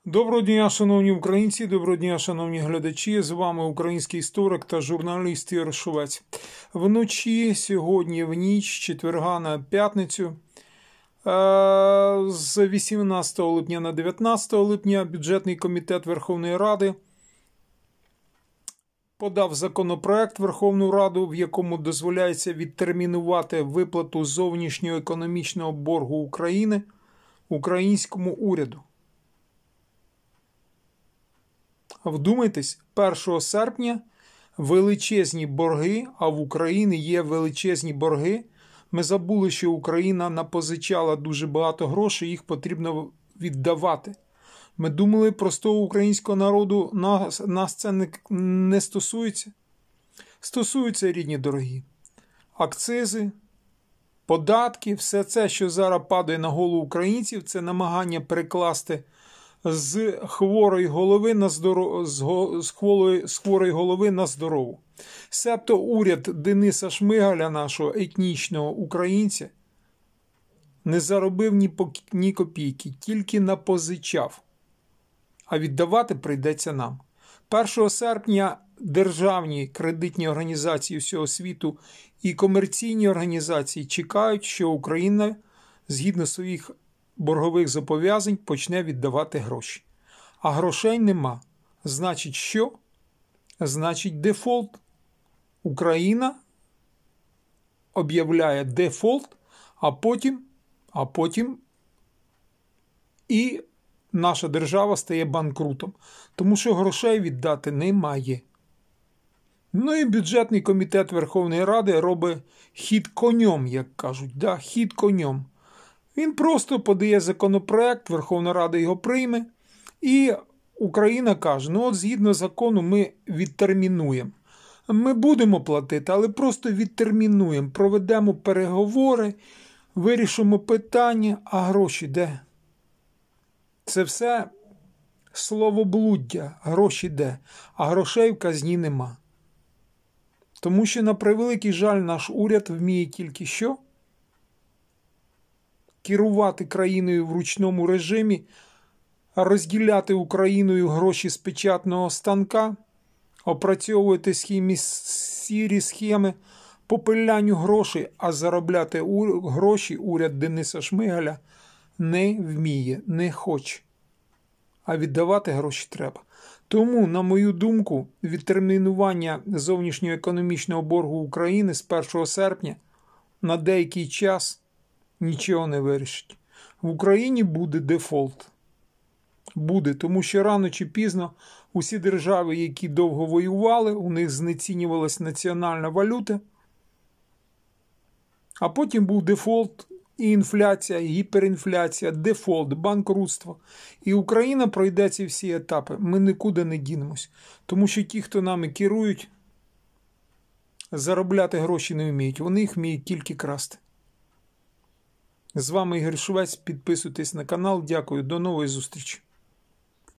Доброго дня, шановні українці, доброго дня, шановні глядачі. З вами український історик та журналіст Ігор Швець. Вночі, сьогодні в ніч, четверга на п'ятницю, з 18 липня на 19 липня бюджетний комітет Верховної Ради подав законопроект в Верховну Раду, в якому дозволяється відтермінувати виплату зовнішнього економічного боргу України українському уряду. Вдумайтесь, 1 серпня величезні борги, а в Україні є величезні борги. Ми забули, що Україна напозичала дуже багато грошей, їх потрібно віддавати. Ми думали, простого українського народу нас це не стосується. Стосується, рідні дорогі. Акцизи, податки, все це, що зараз падає на голову українців, це намагання перекласти з хворої голови на з хворої голови на здорову. Себто уряд Дениса Шмигаля, нашого етнічного українця, не заробив ні копійки, тільки напозичав. А віддавати прийдеться нам. 1 серпня державні кредитні організації всього світу і комерційні організації чекають, що Україна, згідно своїх боргових зобов'язань, почне віддавати гроші. А грошей нема. Значить що? Значить дефолт. Україна об'являє дефолт, а потім і наша держава стає банкрутом. Тому що грошей віддати немає. Ну і бюджетний комітет Верховної Ради робить хід конем, як кажуть. Да, хід конем. Він просто подає законопроект, Верховна Рада його прийме, і Україна каже, ну от згідно закону ми відтермінуємо. Ми будемо платити, але просто відтермінуємо, проведемо переговори, вирішимо питання, а гроші де? Це все словоблуддя, гроші де? А грошей в казні нема. Тому що, на превеликий жаль, наш уряд вміє тільки що? Керувати країною в ручному режимі, розділяти Україною гроші з печатного станка, опрацьовувати сірі схеми по пилянню грошей, а заробляти гроші уряд Дениса Шмигаля не вміє, не хоче. А віддавати гроші треба. Тому, на мою думку, відтермінування зовнішнього економічного боргу України з 1 серпня на деякий час нічого не вирішить. В Україні буде дефолт. Буде, тому що рано чи пізно усі держави, які довго воювали, у них знецінювалась національна валюта, а потім був дефолт, і інфляція, і гіперінфляція, дефолт, банкрутство. І Україна пройде ці всі етапи. Ми нікуди не дінемось. Тому що ті, хто нами керують, заробляти гроші не вміють. Вони їх вміють тільки красти. З вами Ігор Швець. Підписуйтесь на канал. Дякую. До нової зустрічі.